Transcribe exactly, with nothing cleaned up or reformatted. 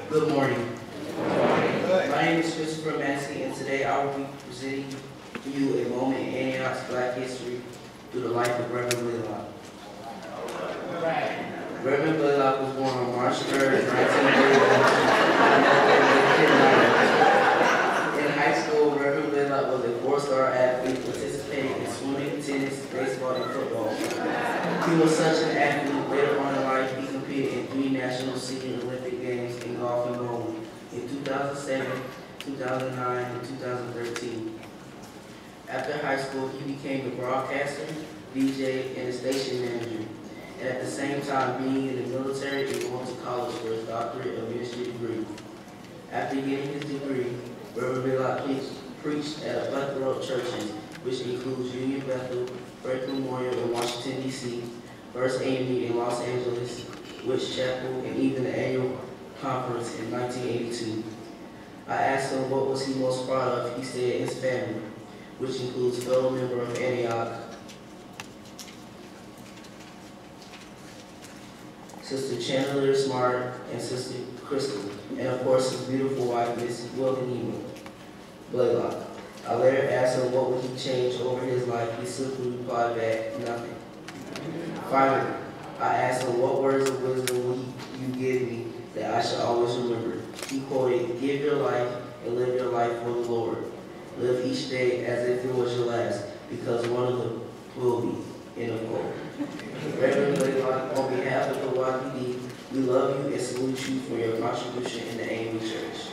Good morning. My name is Christopher Massey, and today I will be presenting you a moment in Antioch's Black history through the life of Reverend Blaylock. Reverend Blaylock was born on March third, nineteen thirty-one. In high school, Reverend Blaylock was a four-star athlete participating in swimming, tennis, baseball, and football. He was such an athlete. Later on in life, he competed in three national senior Olympic games in golf and bowling in two thousand seven, two thousand nine, and two thousand thirteen. After high school, he became a broadcaster, D J, and a station manager, and at the same time being in the military and going to college for his doctorate of ministry degree. After getting his degree, Reverend Blaylock preached at a plethora of churches, which includes Union Bethel, Franklin Memorial in Washington, D C, First A M E in Los Angeles, Witch Chapel, and even the annual conference in nineteen eighty-two. I asked him what was he most proud of. He said his family, which includes fellow member of Antioch, Sister Chandler Smart, and Sister Crystal, and of course his beautiful wife, Miss Wilhelmina Blaylock. I later asked him what would he change over his life. He simply replied back, nothing. Finally, I asked him what words of wisdom would you give me that I should always remember. He quoted, give your life and live your life for the Lord. Live each day as if it was your last, because one of them will be. End of quote. Reverend Blaylock, on behalf of the Y P D, we love you and salute you for your contribution in the A M E Church.